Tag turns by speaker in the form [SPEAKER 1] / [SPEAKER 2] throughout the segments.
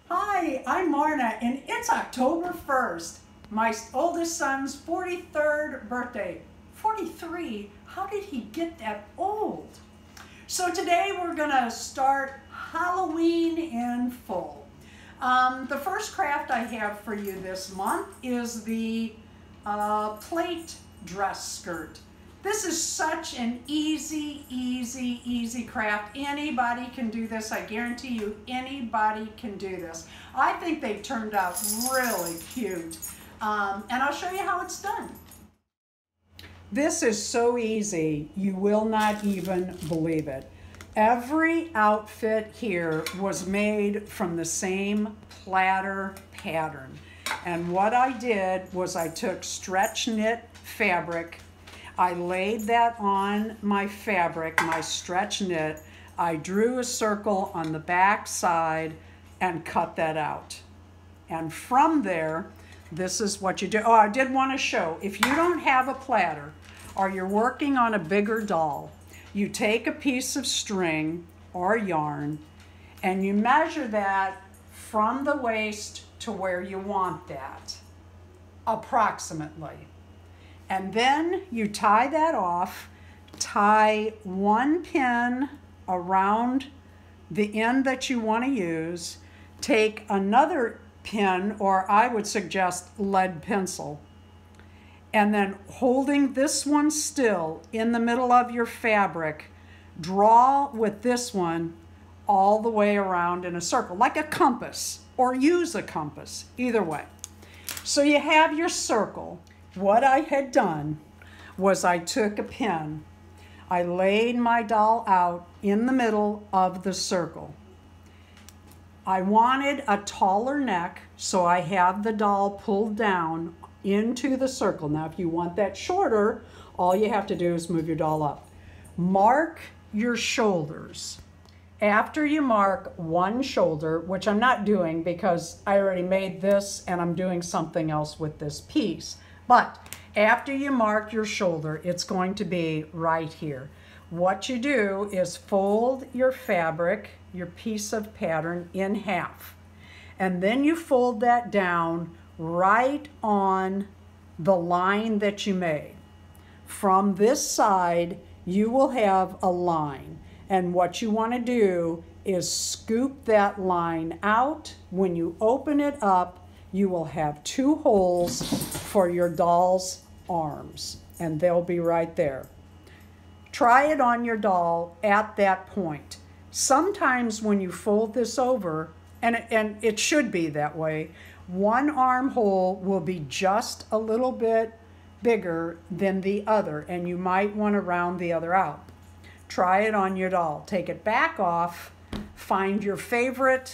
[SPEAKER 1] Hi, I'm Marna, and it's October 1st, my oldest son's 43rd birthday. 43? How did he get that old? So today we're gonna start Halloween in full. The first craft I have for you this month is the plate dress skirt. This is such an easy craft. Anybody can do this. I guarantee you anybody can do this. I think they turned out really cute. And I'll show you how it's done. This is so easy, you will not even believe it. Every outfit here was made from the same platter pattern. And what I did was I took stretch knit fabric, I laid that on my fabric, my stretch knit. I drew a circle on the back side and cut that out. And from there, this is what you do. Oh, I did want to show, if you don't have a platter or you're working on a bigger doll, you take a piece of string or yarn and you measure that from the waist to where you want that, approximately. And then you tie that off, tie one pin around the end that you want to use, take another pin, or I would suggest lead pencil, and then holding this one still in the middle of your fabric, draw with this one all the way around in a circle, like a compass, or use a compass, either way. So you have your circle. What I had done was I took a pin, I laid my doll out in the middle of the circle. I wanted a taller neck, so I have the doll pulled down into the circle. Now, if you want that shorter, all you have to do is move your doll up. Mark your shoulders. After you mark one shoulder, which I'm not doing because I already made this and I'm doing something else with this piece. But after you mark your shoulder, it's going to be right here. What you do is fold your fabric, your piece of pattern, in half. And then you fold that down right on the line that you made. From this side, you will have a line. And what you want to do is scoop that line out. When you open it up, you will have two holes for your doll's arms, and they'll be right there. Try it on your doll at that point. Sometimes when you fold this over, and it should be that way, one armhole will be just a little bit bigger than the other, and you might want to round the other out. Try it on your doll. Take it back off, find your favorite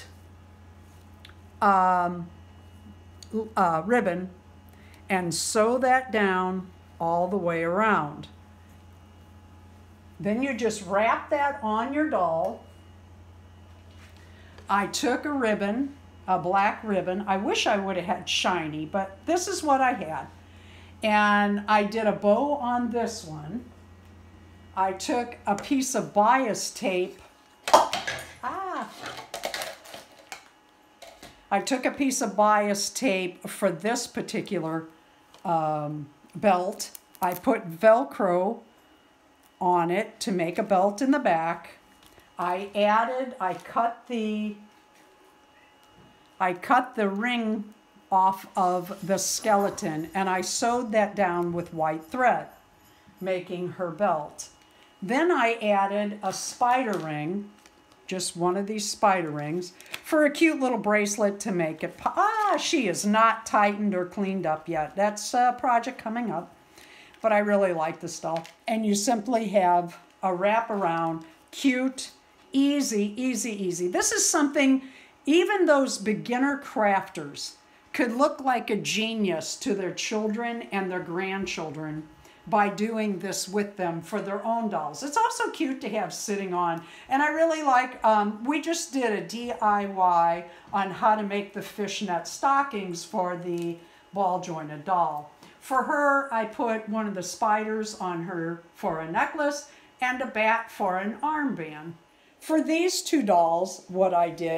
[SPEAKER 1] ribbon and sew that down all the way around. Then you just wrap that on your doll. I took a ribbon, a black ribbon. I wish I would have had shiny, but this is what I had. And I did a bow on this one. I took a piece of bias tape. I took a piece of bias tape for this particular belt. I put Velcro on it to make a belt in the back. I cut the ring off of the skeleton and I sewed that down with white thread, making her belt. Then I added a spider ring, just one of these spider rings, for a cute little bracelet to make it she is not tightened or cleaned up yet. That's a project coming up, but I really like this doll. And you simply have a wraparound, cute, easy. This is something even those beginner crafters could look like a genius to their children and their grandchildren by doing this with them for their own dolls. It's also cute to have sitting on. And I really like, we just did a DIY on how to make the fishnet stockings for the ball jointed doll. For her, I put one of the spiders on her for a necklace and a bat for an armband. For these two dolls, what I did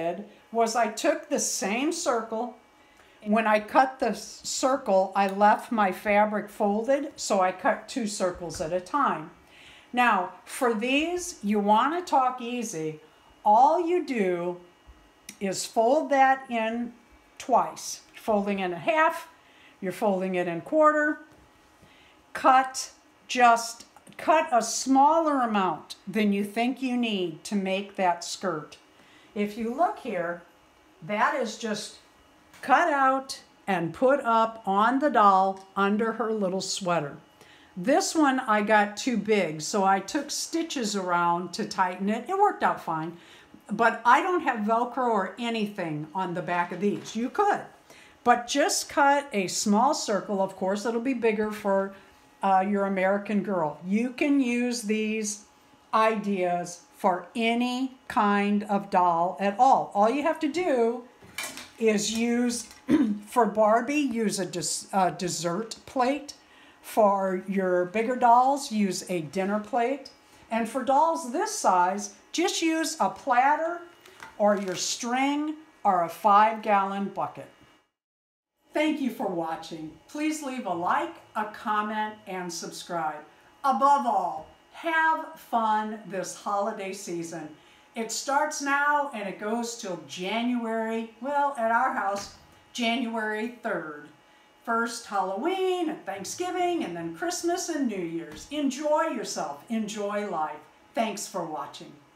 [SPEAKER 1] was I took the same circle. When I cut the circle, I left my fabric folded, so I cut 2 circles at a time. Now, for these, you want to talk easy. All you do is fold that in twice. You're folding it in half, you're folding it in quarter. Cut a smaller amount than you think you need to make that skirt. If you look here, that is just cut out and put up on the doll under her little sweater. This one I got too big, so I took stitches around to tighten it. It worked out fine, but I don't have Velcro or anything on the back of these. You could, but just cut a small circle. Of course, it'll be bigger for your American Girl. You can use these ideas for any kind of doll at all. All you have to do is use, for Barbie, use a dessert plate. For your bigger dolls, use a dinner plate. And for dolls this size, just use a platter or your string or a 5-gallon bucket. Thank you for watching. Please leave a like, a comment, and subscribe. Above all, have fun this holiday season. It starts now and it goes till January, well, at our house, January 3rd. First Halloween and Thanksgiving and then Christmas and New Year's. Enjoy yourself. Enjoy life. Thanks for watching.